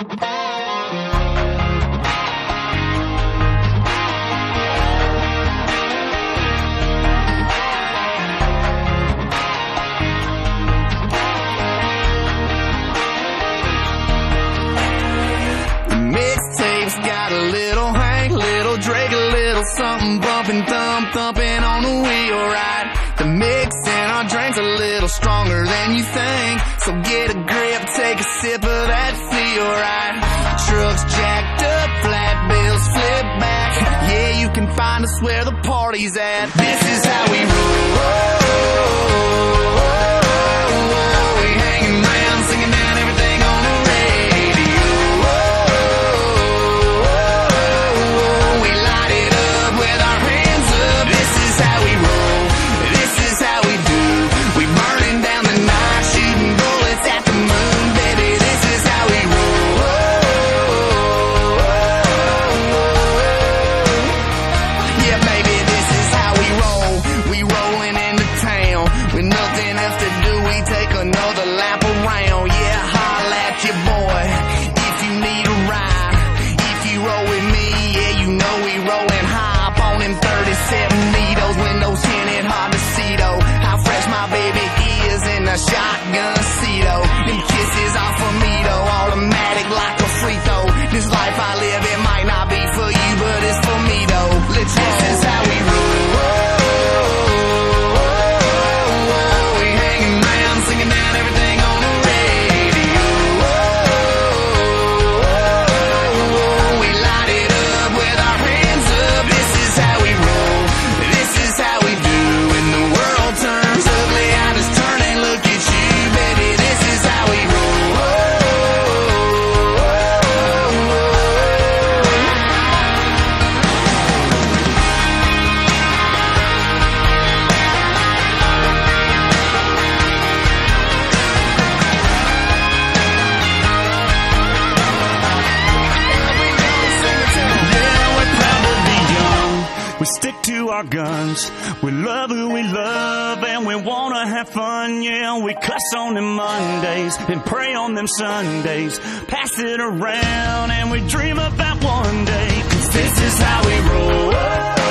Mixtape's got a little Hank, little Drake, a little something bumping, thumping on the wheel, right? The mix in our drink's a little stronger than you think, so get a grip, take a sip of that feel, right? Trucks jacked up, flat bills flip back, yeah, you can find us where the party's at. This is how we roll. We hanging around, singing down everything on the radio. We light it up with our hands up. This is how we roll. This is how we do. We burning down the night, shooting bullets at the moon, baby. This is how we roll. Yeah, baby, this is how we roll. We rolling into town with nothing else to do. We take another lap around. Yeah, holla at your boy if you need a ride. If you roll with me, yeah, you know we rolling high up on them 37 needles. Windows tinted, hard to see though how fresh my baby is in a shotgun seat though. Them kisses off of me though, automatic like a free throw. This life I live, it might not be for you, but it's for me though. Let's roll. This is how we roll. We hanging around, singing down everything on the radio. We light it up with our hands up. This is how we roll. This is how we do. When the world turns ugly, I just turn and look at you, baby. This is how we roll. Yeah, we're proud to be young. We stick to our guns. We love who we love and we wanna have fun. Yeah, we cuss on them Mondays and pray on them Sundays. Pass it around and we dream about one day. 'Cause this is how we roll.